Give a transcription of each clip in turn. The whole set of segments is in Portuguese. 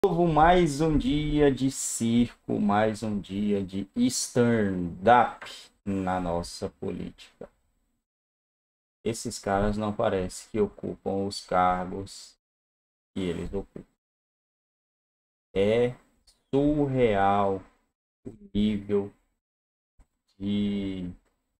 Novo, mais um dia de circo, mais um dia de stand-up na nossa política. Esses caras não parecem que ocupam os cargos que eles ocupam. É surreal o nível de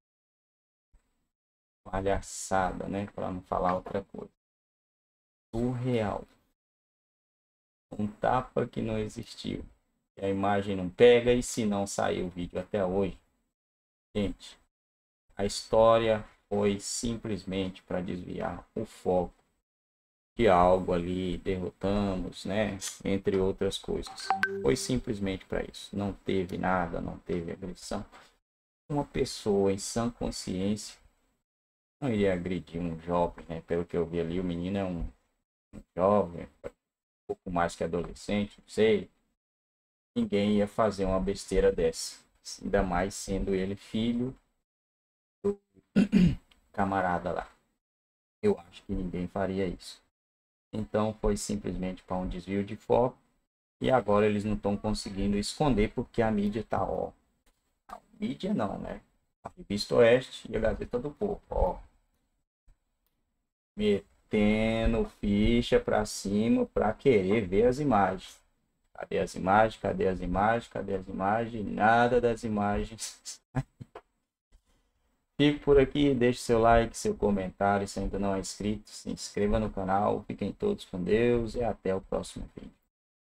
palhaçada, né? Para não falar outra coisa. Surreal. Um tapa que não existiu. A imagem não pega e se não sair o vídeo até hoje, gente, a história foi simplesmente para desviar o foco de algo ali, derrotamos, né? Entre outras coisas. Foi simplesmente para isso. Não teve nada, não teve agressão. Uma pessoa em sã consciência não iria agredir um jovem, né? Pelo que eu vi ali, o menino é um jovem, um pouco mais que adolescente, não sei. Ninguém ia fazer uma besteira dessa. Ainda mais sendo ele filho do camarada lá. Eu acho que ninguém faria isso. Então foi simplesmente para um desvio de foco. E agora eles não estão conseguindo esconder porque a mídia tá, ó. A mídia não, né? A Revista Oeste e a Gazeta do Povo, ó. Metendo ficha para cima para querer ver as imagens. Cadê as imagens? Cadê as imagens? Cadê as imagens? Nada das imagens. Fico por aqui, deixe seu like, seu comentário. Se ainda não é inscrito, se inscreva no canal. Fiquem todos com Deus e até o próximo vídeo.